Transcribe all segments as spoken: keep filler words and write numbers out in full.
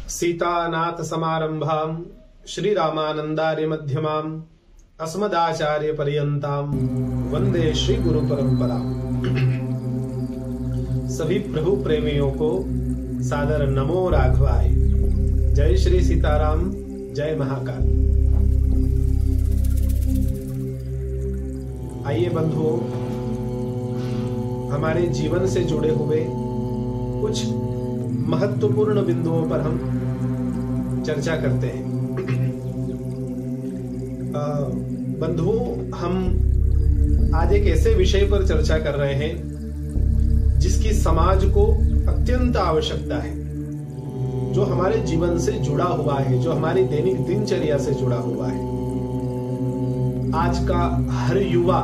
सीतानाथ समारंभाम श्री रामानंदार्य मध्यमाम अस्मदाचार्य पर्यंताम वंदे श्री गुरु परंपरा। सभी प्रभु प्रेमियों को सादर नमो राघवाय। जय श्री सीताराम, जय महाकाल। आइए बंधुओं, हमारे जीवन से जुड़े हुए कुछ महत्वपूर्ण बिंदुओं पर हम चर्चा करते हैं। बंधुओं, हम आज एक ऐसे विषय पर चर्चा कर रहे हैं जिसकी समाज को अत्यंत आवश्यकता है, जो हमारे जीवन से जुड़ा हुआ है, जो हमारी दैनिक दिनचर्या से जुड़ा हुआ है। आज का हर युवा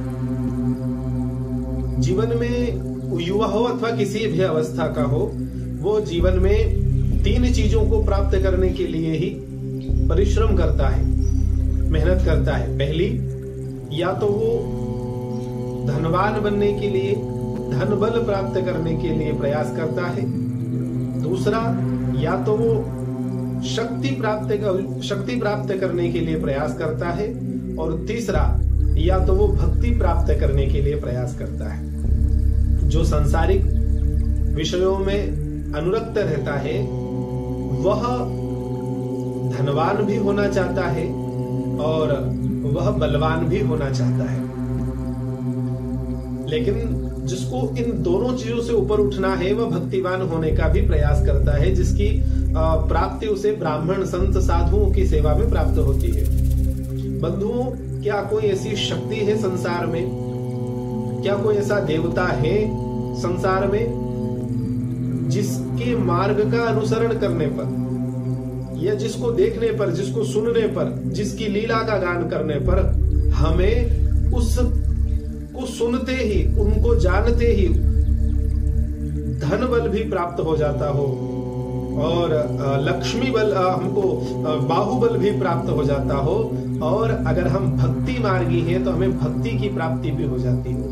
जीवन में, युवा हो अथवा किसी भी अवस्था का हो, वो जीवन में तीन चीजों को प्राप्त करने के लिए ही परिश्रम करता है, मेहनत करता है। पहली, या तो वो धनवान बनने के लिए, धन बल प्राप्त करने के लिए प्रयास करता है। दूसरा, या तो वो शक्ति प्राप्त शक्ति प्राप्त करने के लिए प्रयास करता है। और तीसरा, या तो वो भक्ति प्राप्त करने के लिए प्रयास करता है। जो सांसारिक विषयों में अनुरक्त रहता है वह धनवान भी होना चाहता है और वह बलवान भी होना चाहता है, लेकिन जिसको इन दोनों चीजों से ऊपर उठना है वह भक्तिवान होने का भी प्रयास करता है, जिसकी प्राप्ति उसे ब्राह्मण संत साधुओं की सेवा में प्राप्त होती है। बंधुओं, क्या कोई ऐसी शक्ति है संसार में, क्या कोई ऐसा देवता है संसार में जिसके मार्ग का अनुसरण करने पर, या जिसको देखने पर, जिसको सुनने पर, जिसकी लीला का गान करने पर हमें उस को सुनते ही, उनको जानते ही धन बल भी प्राप्त हो जाता हो और लक्ष्मी बल, हमको बाहुबल भी प्राप्त हो जाता हो, और अगर हम भक्ति मार्गी हैं तो हमें भक्ति की प्राप्ति भी हो जाती हो।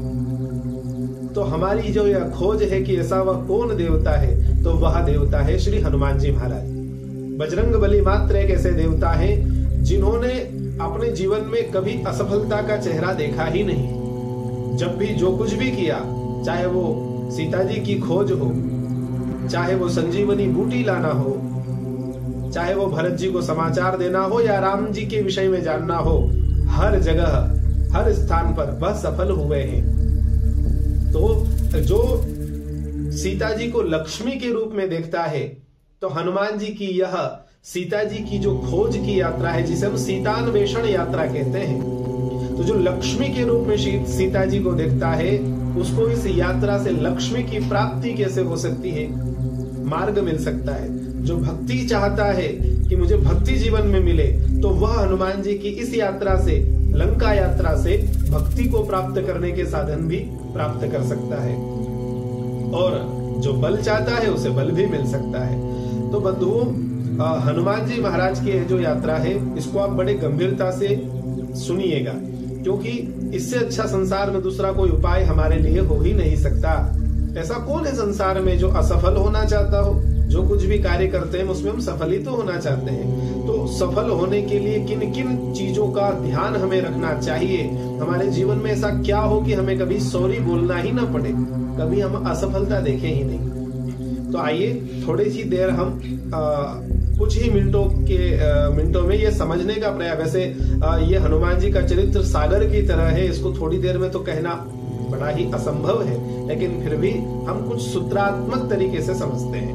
तो हमारी जो यह खोज है कि ऐसा वह कौन देवता है, तो वह देवता है श्री हनुमान जी महाराज। बजरंग बली मात्र एक ऐसे देवता हैं जिन्होंने अपने जीवन में कभी असफलता का चेहरा देखा ही नहीं। जब भी जो कुछ भी किया, चाहे वो सीता जी की खोज हो, चाहे वो संजीवनी बूटी लाना हो, चाहे वो भरत जी को समाचार देना हो या राम जी के विषय में जानना हो, हर जगह, हर स्थान पर वह सफल हुए हैं। तो जो सीता जी को लक्ष्मी के रूप में देखता है, तो हनुमान जी की यह सीता जी की जो खोज की यात्रा है, जिसे हम सीतान्वेषण यात्रा कहते हैं, तो जो लक्ष्मी के रूप में सीता जी को देखता है, उसको इस यात्रा से लक्ष्मी की प्राप्ति कैसे हो सकती है, मार्ग मिल सकता है। जो भक्ति चाहता है कि मुझे भक्ति जीवन में मिले, तो वह हनुमान जी की इस यात्रा से, लंका यात्रा से भक्ति को प्राप्त करने के साधन भी प्राप्त कर सकता है। और जो बल चाहता है उसे बल भी मिल सकता है। तो बंधुओं, हनुमान जी महाराज की जो यात्रा है, इसको आप बड़े गंभीरता से सुनिएगा, क्योंकि इससे अच्छा संसार में दूसरा कोई उपाय हमारे लिए हो ही नहीं सकता। ऐसा कौन है संसार में जो असफल होना चाहता हो? जो कुछ भी कार्य करते हैं उसमें हम सफल ही तो होना चाहते हैं। तो सफल होने के लिए किन किन चीजों का ध्यान हमें रखना चाहिए? हमारे जीवन में ऐसा क्या हो कि हमें कभी सॉरी बोलना ही ना पड़े, कभी हम असफलता देखें ही नहीं। तो आइए थोड़ी सी देर हम आ, कुछ ही मिनटों के आ, मिनटों में ये समझने का प्रयास, वैसे आ, ये हनुमान जी का चरित्र सागर की तरह है, इसको थोड़ी देर में तो कहना बड़ा ही असंभव है, लेकिन फिर भी हम कुछ सूत्रात्मक तरीके से समझते हैं।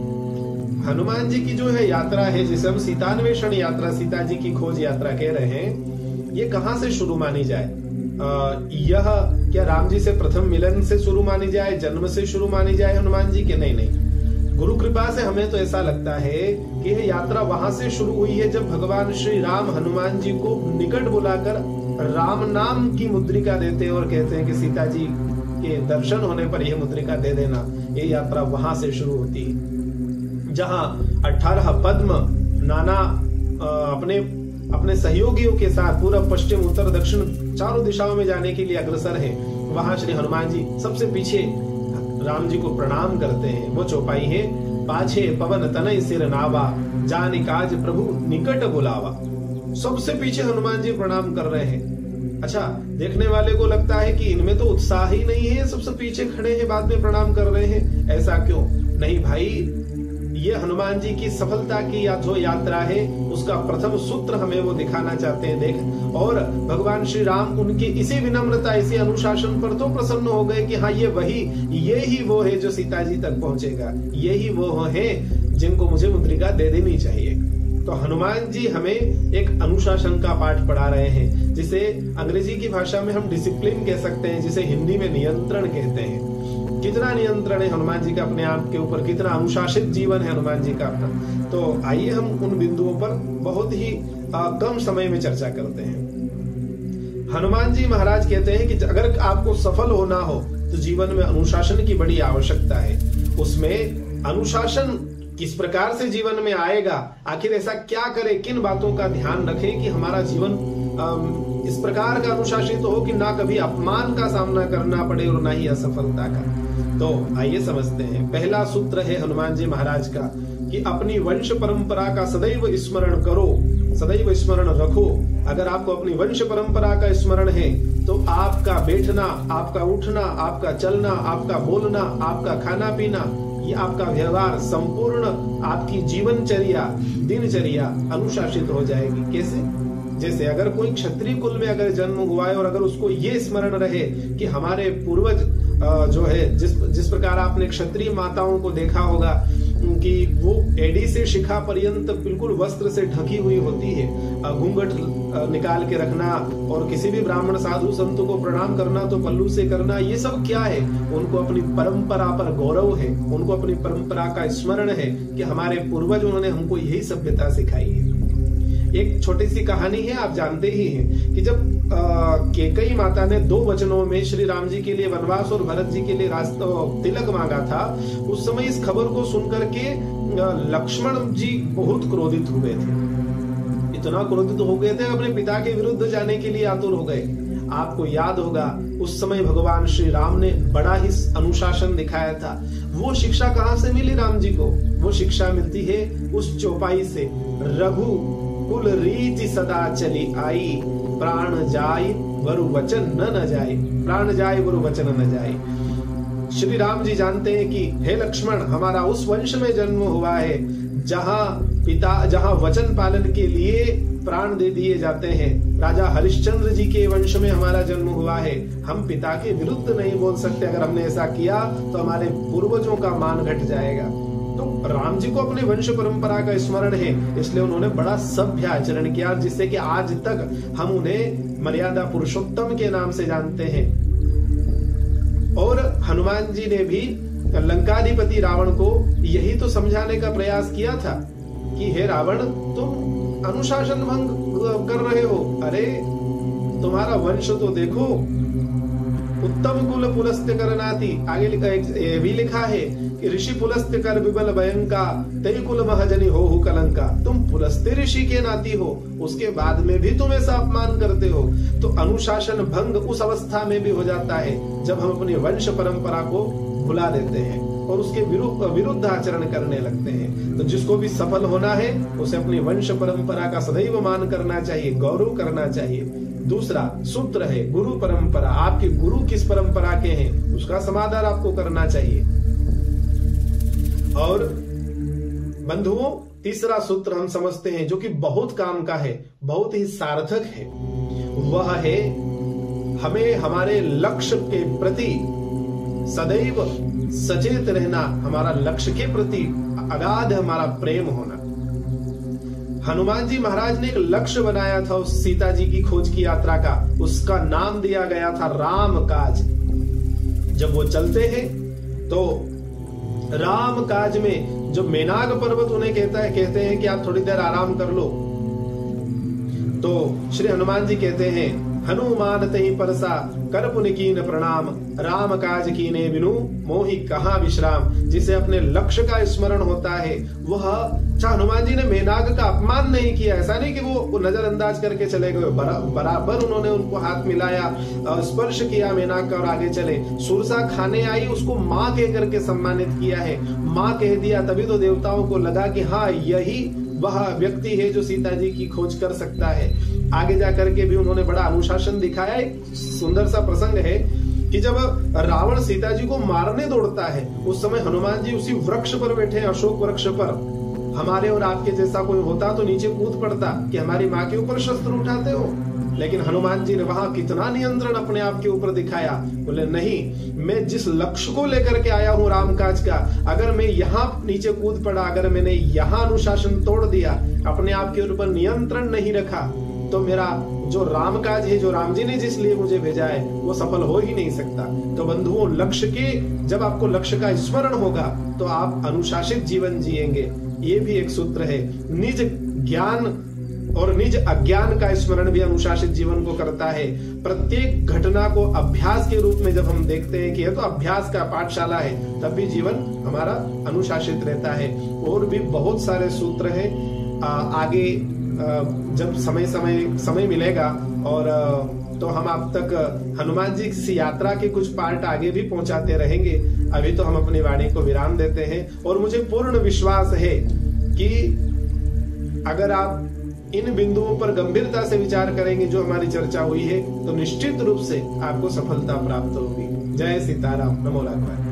हनुमान जी की जो है यात्रा है, जिसे हम सीतान्वेषण यात्रा, सीता जी की खोज यात्रा कह रहे हैं, ये कहां से शुरू मानी जाए? आ, यह क्या राम जी से प्रथम मिलन से शुरू मानी जाए, जन्म से शुरू मानी जाए हनुमान जी के? नहीं नहीं, गुरु कृपा से हमें तो ऐसा लगता है कि यह यात्रा वहां से शुरू हुई है जब भगवान श्री राम हनुमान जी को निकट बुलाकर राम नाम की मुद्रिका देते हैं और कहते हैं कि सीता जी के दर्शन होने पर यह मुद्रिका दे देना। ये यात्रा वहां से शुरू होती है, जहां अठारह पद्म नाना अपने अपने सहयोगियों के साथ पूर्व पश्चिम उत्तर दक्षिण चारों दिशाओं में जाने के लिए अग्रसर है। वहां श्री हनुमान जी सबसे पीछे राम जी को प्रणाम करते हैं। वो चौपाई है पाछे पवन तनय सिर नावा, जानि काज प्रभु निकट बुलावा। सबसे पीछे हनुमान जी प्रणाम कर रहे हैं। अच्छा, देखने वाले को लगता है कि इनमें तो उत्साह ही नहीं है, सबसे पीछे खड़े हैं, बाद में प्रणाम कर रहे हैं, ऐसा क्यों? नहीं भाई, ये हनुमान जी की सफलता की या जो यात्रा है उसका प्रथम सूत्र हमें वो दिखाना चाहते हैं। देख, और भगवान श्री राम उनकी इसी विनम्रता, इसी अनुशासन पर तो प्रसन्न हो गए कि हाँ, ये वही, ये ही वो है जो सीता जी तक पहुंचेगा, ये ही वो है जिनको मुझे मुद्रिका दे देनी चाहिए। तो हनुमान जी हमें एक अनुशासन का पाठ पढ़ा रहे हैं, जिसे अंग्रेजी की भाषा में हम डिसिप्लिन कह सकते हैं, जिसे हिंदी में नियंत्रण कहते हैं। कितना नियंत्रण है हनुमान जी का अपने आप के ऊपर, कितना अनुशासित जीवन है हनुमान जी का अपना। तो आइए हम उन बिंदुओं पर बहुत ही आ, कम समय में चर्चा करते हैं। हनुमान जी महाराज कहते हैं कि अगर आपको सफल होना हो तो जीवन में अनुशासन की बड़ी आवश्यकता है। उसमें अनुशासन किस प्रकार से जीवन में आएगा, आखिर ऐसा क्या करें, किन बातों का ध्यान रखें कि हमारा जीवन इस प्रकार का अनुशासित हो कि ना कभी अपमान का सामना करना पड़े और ना ही असफलता का। तो आइए समझते हैं। पहला सूत्र है हनुमान जी महाराज का कि अपनी वंश परंपरा का सदैव स्मरण करो, सदैव स्मरण रखो। अगर आपको अपनी वंश परंपरा का स्मरण है तो आपका बैठना, आपका उठना, आपका चलना, आपका बोलना, आपका खाना पीना, ये आपका व्यवहार, संपूर्ण आपकी जीवनचर्या, दिनचर्या अनुशासित हो जाएगी। कैसे? जैसे अगर कोई क्षत्रिय कुल में अगर जन्म हुआ है और अगर उसको ये स्मरण रहे कि हमारे पूर्वज जो है, जिस जिस प्रकार आपने क्षत्रिय माताओं को देखा होगा कि वो एड़ी से शिखा पर्यंत बिल्कुल वस्त्र से ढकी हुई होती है, घूंघट निकाल के रखना और किसी भी ब्राह्मण साधु संत को प्रणाम करना तो पल्लू से करना, ये सब क्या है? उनको अपनी परंपरा पर गौरव है, उनको अपनी परंपरा का स्मरण है कि हमारे पूर्वज, उन्होंने हमको यही सभ्यता सिखाई है। एक छोटी सी कहानी है, आप जानते ही हैं कि जब कैकेयी माता ने दो वचनों में श्री राम जी के लिए वनवास और भरत जी के लिए रास्ता तिलक मांगा था, उस समय इस खबर को सुनकर के लक्ष्मण जी बहुत क्रोधित हुए थे। इतना क्रोधित हो गए थे, अपने पिता के विरुद्ध जाने के लिए आतुर हो गए। आपको याद होगा उस समय भगवान श्री राम ने बड़ा ही अनुशासन दिखाया था। वो शिक्षा कहाँ से मिली राम जी को? वो शिक्षा मिलती है उस चौपाई से, रघु कुल रीति सदा चली आई, प्राण जाय वरु वचन न न जाए, प्राण जाय वरु वचन न जाए। श्री राम जी जानते हैं कि हे लक्ष्मण, हमारा उस वंश में जन्म हुआ है जहाँ पिता जहाँ वचन पालन के लिए प्राण दे दिए जाते हैं। राजा हरिश्चंद्र जी के वंश में हमारा जन्म हुआ है। हम पिता के विरुद्ध नहीं बोल सकते। अगर हमने ऐसा किया तो हमारे पूर्वजों का मान घट जाएगा। तो राम जी को अपने वंश परंपरा का स्मरण है, इसलिए उन्होंने बड़ा सभ्य आचरण किया, जिससे कि आज तक हम उन्हें मर्यादा पुरुषोत्तम के नाम से जानते हैं। और हनुमान जी ने भी लंकाधिपति रावण को यही तो समझाने का प्रयास किया था कि हे रावण, तुम अनुशासन भंग कर रहे हो। अरे तुम्हारा वंश तो देखो, उत्तम कुल पुलस्त्य कर नाती। आगे लिखा ये भी लिखा है कि ऋषि पुलस्त्य कर विबल भयंका, तेई कुल महजनी हो हु कलंका। तुम पुलस्त्य ऋषि के नाती हो, उसके बाद में भी तुम ऐसा अपमान करते हो। तो अनुशासन भंग उस अवस्था में भी हो जाता है जब हम अपनी वंश परंपरा को भुला देते हैं और उसके विरुद्ध आचरण करने लगते हैं। तो जिसको भी सफल होना है उसे अपनी वंश परंपरा का सदैव मान करना चाहिए, गौरव करना चाहिए। दूसरा सूत्र है गुरु परंपरा। आपके गुरु किस परंपरा के हैं उसका समादर आपको करना चाहिए। और बंधुओं, तीसरा सूत्र हम समझते हैं जो कि बहुत काम का है, बहुत ही सार्थक है। वह है हमें हमारे लक्ष्य के प्रति सदैव सचेत रहना, हमारा लक्ष्य के प्रति अगाध हमारा प्रेम होना। हनुमान जी महाराज ने एक लक्ष्य बनाया था उस सीता जी की खोज की यात्रा का, उसका नाम दिया गया था राम काज। जब वो चलते हैं तो राम काज में जो मेनाग पर्वत उन्हें कहता है कहते हैं कि आप थोड़ी देर आराम कर लो। तो श्री हनुमान जी कहते हैं, हनुमान तहि परसा कर पुनि कीन प्रणाम, राम काज कीने बिनु मोहि कहाँ विश्राम। जिसे अपने लक्ष्य का स्मरण होता है, वह चाहे हनुमान जी ने मेनाक का अपमान नहीं किया, ऐसा नहीं कि वो नजरअंदाज करके चले गए, बराबर उन्होंने उनको हाथ मिलाया, स्पर्श किया मेनाक का और आगे चले। सुरसा खाने आई, उसको माँ कह करके सम्मानित किया है, माँ कह दिया, तभी तो देवताओं को लगा कि हाँ यही वह व्यक्ति है जो सीता जी की खोज कर सकता है। आगे जाकर के भी उन्होंने बड़ा अनुशासन दिखाया। एक सुंदर सा प्रसंग है कि जब रावण सीता जी को मारने दौड़ता है, उस समय हनुमान जी उसी वृक्ष पर बैठे, अशोक वृक्ष पर। हमारे और आपके जैसा कोई होता तो नीचे कूद पड़ता कि हमारी माँ के ऊपर शस्त्र उठाते हो, लेकिन हनुमान जी ने वहां कितना नियंत्रण अपने आप के ऊपर दिखाया। बोले नहीं, मैं जिस लक्ष्य को लेकर के आया हूं रामकाज का, अगर मैं यहाँ नीचे कूद पड़ा, अगर मैंने यहाँ अनुशासन तोड़ दिया, अपने आप के ऊपर नियंत्रण नहीं रखा, तो मेरा जो रामकाज है, जो राम जी ने जिस लिए मुझे भेजा है, वो सफल हो ही नहीं सकता। तो बंधुओं, लक्ष्य के, जब आपको लक्ष्य का स्मरण होगा तो आप अनुशासित जीवन जिएंगे। ये भी एक सूत्र है। निज ज्ञान और निज अज्ञान का स्मरण भी अनुशासित जीवन को करता है। प्रत्येक घटना को अभ्यास के रूप में जब हम देखते हैं कि यह तो अभ्यास का पाठशाला है, तब भी जीवन हमारा अनुशासित रहता है। और भी बहुत सारे सूत्र हैं, आगे जब समय समय समय मिलेगा और तो हम आप तक हनुमान जी की यात्रा के कुछ पार्ट आगे भी पहुंचाते रहेंगे। अभी तो हम अपनी वाणी को विराम देते हैं और मुझे पूर्ण विश्वास है कि अगर आप इन बिंदुओं पर गंभीरता से विचार करेंगे जो हमारी चर्चा हुई है, तो निश्चित रूप से आपको सफलता प्राप्त होगी। जय सीताराम, नमो नारायण।